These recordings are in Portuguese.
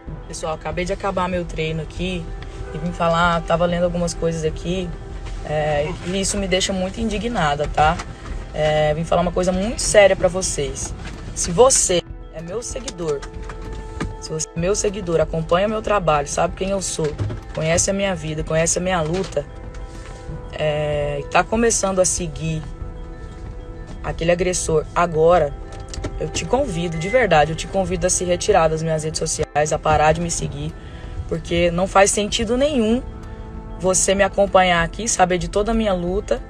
Pessoal, acabei de acabar meu treino aqui e vim falar, tava lendo algumas coisas aqui e isso me deixa muito indignada, tá? Vim falar uma coisa muito séria pra vocês. Se você é meu seguidor, se você é meu seguidor, acompanha meu trabalho, sabe quem eu sou, conhece a minha vida, conhece a minha luta, e tá começando a seguir aquele agressor agora, eu te convido, de verdade, eu te convido a se retirar das minhas redes sociais, a parar de me seguir, porque não faz sentido nenhum você me acompanhar aqui, saber de toda a minha luta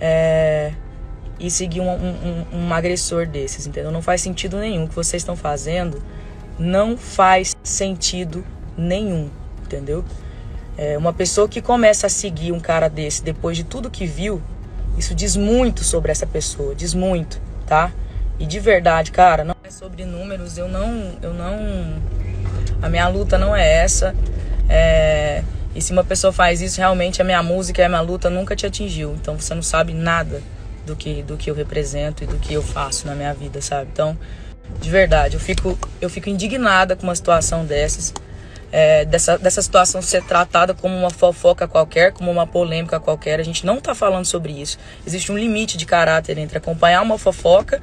e seguir um agressor desses, entendeu? Não faz sentido nenhum. O que vocês estão fazendo não faz sentido nenhum, entendeu? Uma pessoa que começa a seguir um cara desse depois de tudo que viu, isso diz muito sobre essa pessoa, diz muito, tá? E de verdade, cara, não é sobre números, a minha luta não é essa. E se uma pessoa faz isso, realmente a minha música e a minha luta nunca te atingiu. Então você não sabe nada do que eu represento e do que eu faço na minha vida, sabe? Então, de verdade, eu fico indignada com uma situação dessas. Dessa situação ser tratada como uma fofoca qualquer, como uma polêmica qualquer. A gente não tá falando sobre isso. Existe um limite de caráter entre acompanhar uma fofoca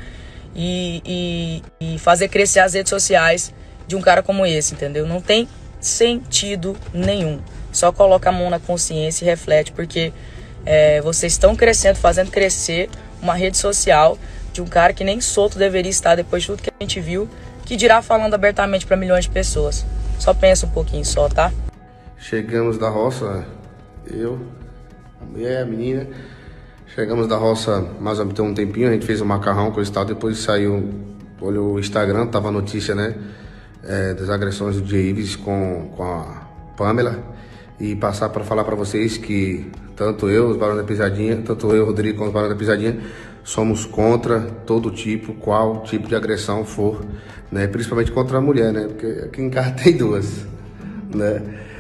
e fazer crescer as redes sociais de um cara como esse, entendeu? Não tem sentido nenhum. Só coloca a mão na consciência e reflete, porque vocês estão crescendo, fazendo crescer uma rede social de um cara que nem solto deveria estar depois de tudo que a gente viu, que dirá falando abertamente para milhões de pessoas. Só pensa um pouquinho só, tá? Chegamos da roça, eu, a mulher, a menina. Chegamos da roça mais ou menos um tempinho, a gente fez um macarrão, coisa e tal. Depois saiu, olhou o Instagram, tava a notícia, né? Das agressões do Jay Ives com a Pamela. E passar para falar para vocês que tanto eu, os Barões da Pisadinha, tanto eu, Rodrigo, como os Barões da Pisadinha, somos contra todo tipo, qual tipo de agressão for, né? Principalmente contra a mulher, né? Porque aqui em casa tem duas, né?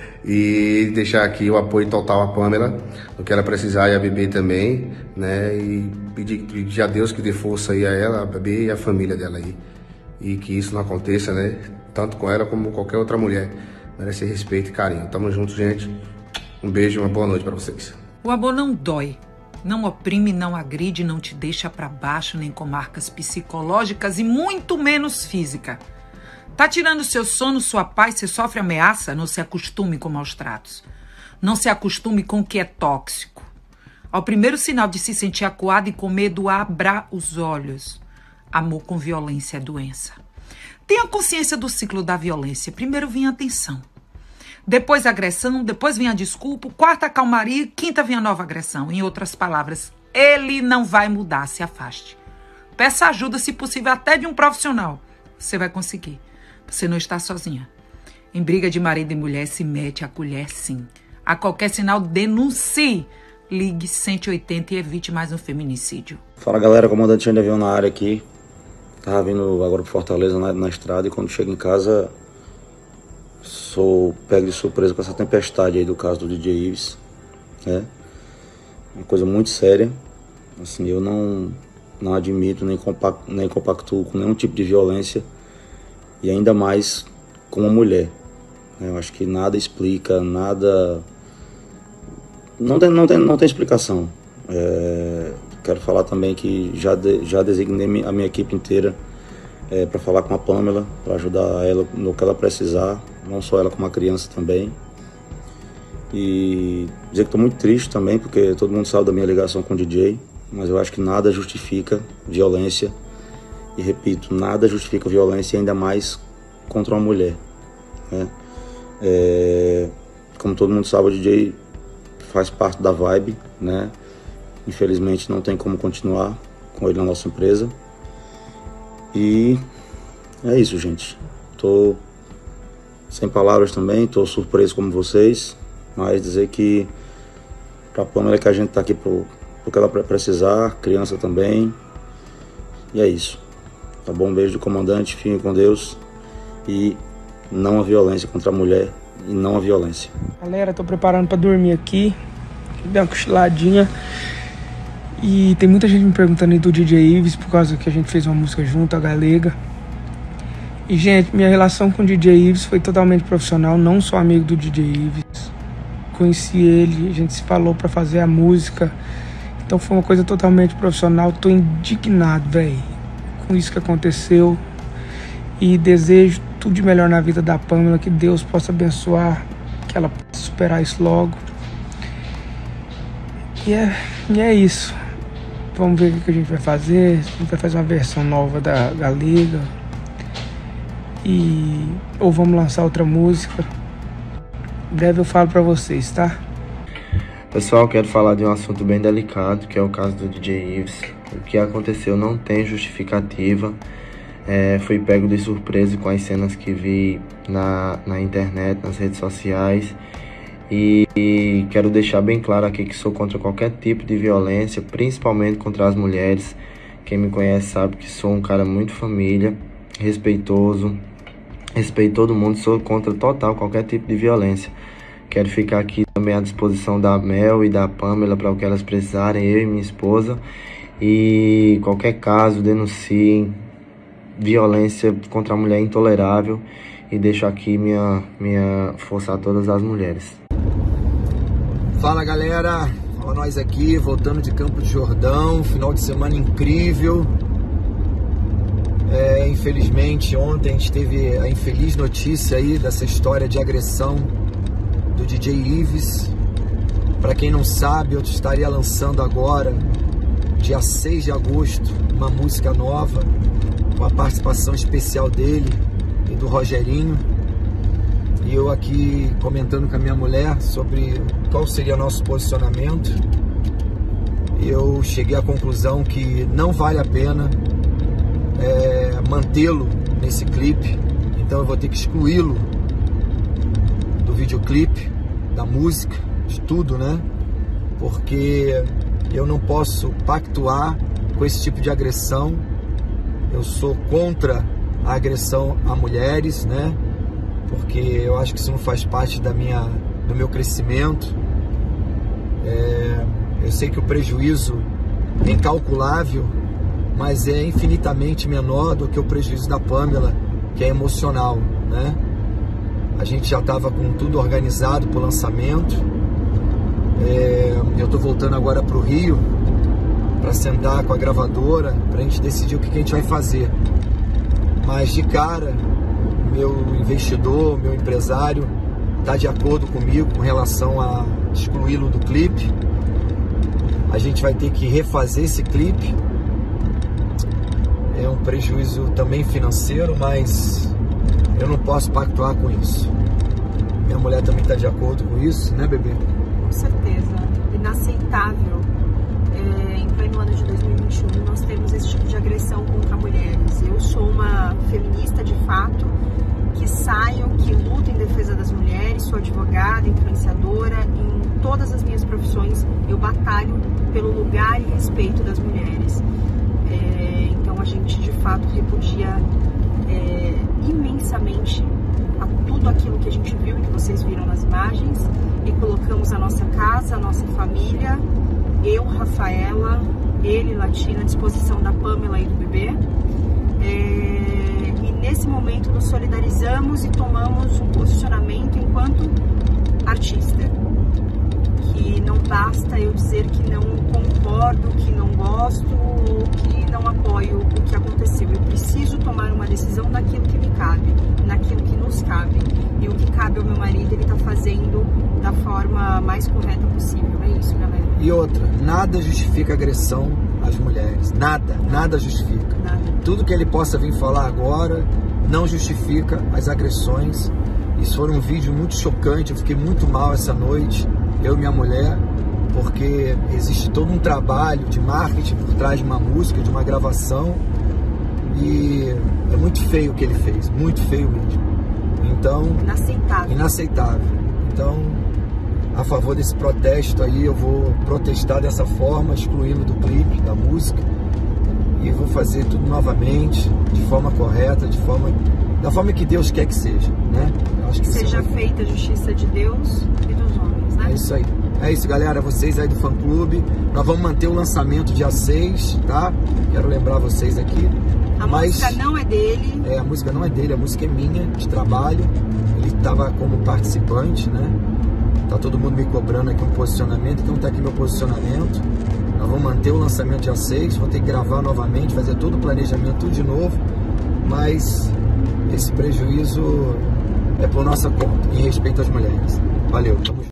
E deixar aqui o apoio total à Pamela, do que ela precisar, e a Bebê também, né? E pedir a Deus que dê força aí a ela, a Bebê e a família dela aí. E que isso não aconteça, né? Tanto com ela como qualquer outra mulher. Merece respeito e carinho. Tamo junto, gente. Um beijo e uma boa noite pra vocês. O amor não dói, não oprime, não agride, não te deixa pra baixo, nem com marcas psicológicas e muito menos física. Tá tirando seu sono, sua paz, você sofre ameaça? Não se acostume com maus tratos. Não se acostume com o que é tóxico. Ao primeiro sinal de se sentir acuado e com medo, abra os olhos. Amor com violência é doença. Tenha consciência do ciclo da violência. Primeiro vem a atenção. Depois a agressão, depois vem a desculpa, quarta a calmaria, quinta vem a nova agressão. Em outras palavras, ele não vai mudar, se afaste. Peça ajuda, se possível, até de um profissional. Você vai conseguir. Você não está sozinha. Em briga de marido e mulher, se mete a colher, sim. A qualquer sinal, denuncie. Ligue 180 e evite mais um feminicídio. Fala, galera, comandante ainda veio na área aqui. Tava vindo agora pro Fortaleza na estrada, e quando chego em casa sou pego de surpresa com essa tempestade aí do caso do DJ Ives, né? Uma coisa muito séria. Assim, eu não admito nem compactuo com nenhum tipo de violência, e ainda mais com uma mulher, né? Eu acho que nada explica, nada... Não tem explicação. Quero falar também que já designei a minha equipe inteira para falar com a Pamela, para ajudar ela no que ela precisar, não só ela como a criança também. E dizer que estou muito triste também, porque todo mundo sabe da minha ligação com o DJ, mas eu acho que nada justifica violência. E repito, nada justifica violência, ainda mais contra uma mulher, né? Como todo mundo sabe, o DJ faz parte da Vibe, né? Infelizmente não tem como continuar com ele na nossa empresa. E é isso, gente. Tô sem palavras também, tô surpreso como vocês, mas dizer que pra Pamela que a gente tá aqui pro que ela precisar, criança também. E é isso. Tá bom? Um beijo do comandante, fiquem com Deus. E não a violência contra a mulher, e não a violência. Galera, tô preparando pra dormir aqui. Dei uma cochiladinha. E tem muita gente me perguntando aí do DJ Ives, por causa que a gente fez uma música junto, a Galega. E, gente, minha relação com o DJ Ives foi totalmente profissional, não sou amigo do DJ Ives. Conheci ele, a gente se falou pra fazer a música. Então foi uma coisa totalmente profissional. Tô indignado, velho, com isso que aconteceu. E desejo tudo de melhor na vida da Pamela, que Deus possa abençoar, que ela possa superar isso logo. E é isso. Vamos ver o que a gente vai fazer. A gente vai fazer uma versão nova da Liga. Ou vamos lançar outra música. Em breve eu falo pra vocês, tá? Pessoal, quero falar de um assunto bem delicado, que é o caso do DJ Ives. O que aconteceu não tem justificativa. Fui pego de surpresa com as cenas que vi na internet, nas redes sociais. E quero deixar bem claro aqui que sou contra qualquer tipo de violência, principalmente contra as mulheres. Quem me conhece sabe que sou um cara muito família, respeitoso, respeito todo mundo, sou contra total qualquer tipo de violência. Quero ficar aqui também à disposição da Mel e da Pamela para o que elas precisarem, eu e minha esposa. E qualquer caso, denunciem. Violência contra a mulher é intolerável. E deixo aqui minha força a todas as mulheres. Fala, galera, fala nós aqui, voltando de Campos do Jordão, final de semana incrível. Infelizmente ontem a gente teve a infeliz notícia aí dessa história de agressão do DJ Ives. Para quem não sabe, eu estaria lançando agora, dia 6 de agosto, uma música nova, com a participação especial dele e do Rogerinho. E eu aqui comentando com a minha mulher sobre qual seria nosso posicionamento. Eu cheguei à conclusão que não vale a pena mantê-lo nesse clipe. Então eu vou ter que excluí-lo do videoclipe, da música, de tudo, né? Porque eu não posso pactuar com esse tipo de agressão. Eu sou contra a agressão a mulheres, né? Porque eu acho que isso não faz parte do meu crescimento. Eu sei que o prejuízo é incalculável, mas é infinitamente menor do que o prejuízo da Pamela, que é emocional, né? A gente já estava com tudo organizado para o lançamento. Eu estou voltando agora para o Rio para sentar com a gravadora, para a gente decidir o que a gente vai fazer. Mas de cara, meu investidor, meu empresário está de acordo comigo com relação a excluí-lo do clipe. A gente vai ter que refazer esse clipe. É um prejuízo também financeiro, mas eu não posso pactuar com isso. Minha mulher também está de acordo com isso, né, bebê? Com certeza. Inaceitável. Em pleno ano de 2021, nós temos esse tipo de agressão contra mulheres. Eu sou uma feminista de fato, que saio, que luto em defesa das mulheres, sou advogada, influenciadora, em todas as minhas profissões eu batalho pelo lugar e respeito das mulheres. Então a gente de fato repudia imensamente a tudo aquilo que a gente viu e que vocês viram nas imagens, e colocamos a nossa casa, a nossa família, eu, Rafaela, ele, Latina, à disposição da Pamela e do bebê. E nesse momento nos solidarizamos e tomamos um posicionamento enquanto artista. Que não basta eu dizer que não concordo, que não gosto ou que não apoio o que aconteceu. Eu preciso tomar uma decisão naquilo que me cabe, naquilo que nos cabe. E o que cabe ao meu marido, ele está fazendo da forma mais correta possível. É isso, galera. E outra, nada justifica agressão às mulheres. Nada justifica. Nada. Tudo que ele possa vir falar agora não justifica as agressões. Isso foi um vídeo muito chocante, eu fiquei muito mal essa noite, eu e minha mulher, porque existe todo um trabalho de marketing por trás de uma música, de uma gravação, e é muito feio o que ele fez, muito feio mesmo. Então, inaceitável. Então, a favor desse protesto aí, eu vou protestar dessa forma, excluindo do clipe, da música, e vou fazer tudo novamente, de forma correta, da forma que Deus quer que seja, né? Eu acho que seja feita a justiça de Deus e dos homens, né? É isso aí. É isso, galera, vocês aí do fã-clube, nós vamos manter o lançamento dia 6, tá? Quero lembrar vocês aqui, A música não é dele. A música não é dele, a música é minha, de trabalho. Ele estava como participante, né? Tá todo mundo me cobrando aqui um posicionamento, então tá aqui meu posicionamento. Nós vamos manter o lançamento dia 6, vou ter que gravar novamente, fazer todo o planejamento, tudo de novo. Mas esse prejuízo é por nossa conta, em respeito às mulheres. Valeu, tamo junto.